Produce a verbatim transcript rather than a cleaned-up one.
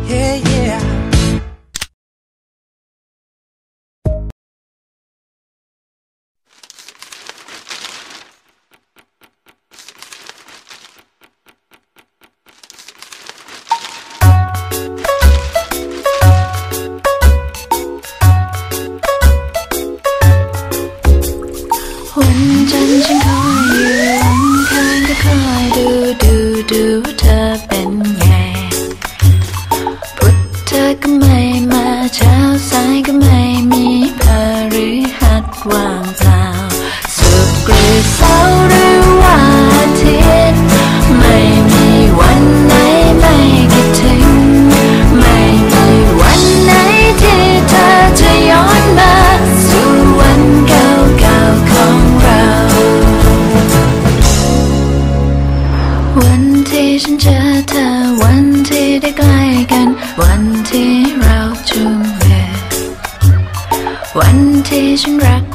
yeah yeah วันจันทร์ฉันคอยอยู่วันอังคารก็คอยดูดูดูว่าเธอเป็นไงพุธเธอก็ไม่มาเช้าสายก็ไม่มีพฤหัสว่างเปล่าศุกร์หรือเสาร์หรือวันอาทิตย์ไม่มีวันไหนไม่คิดถึงไม่มีวันไหนที่เธอจะย้อนมาสู่วันเก่าๆของเราวันที่ฉันเจอเธอวันที่ได้ใกล้กันวันที่เราจูงมือวันที่ฉันรัก